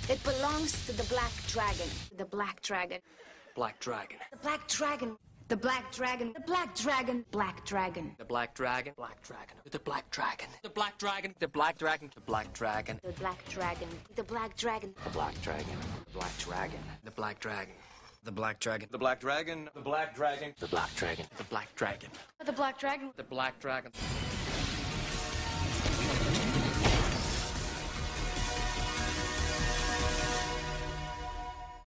It belongs to the Black Dragon. The Black Dragon. Black Dragon. The Black Dragon. The Black Dragon. The Black Dragon. Black Dragon. The Black Dragon. Black Dragon. The Black Dragon. The Black Dragon. The Black Dragon. The Black Dragon. The Black Dragon. The Black Dragon. The Black Dragon. The Black Dragon. The Black Dragon. The Black Dragon. The Black Dragon. The Black Dragon. The Black Dragon. The Black Dragon. The Black Dragon. The Black Dragon.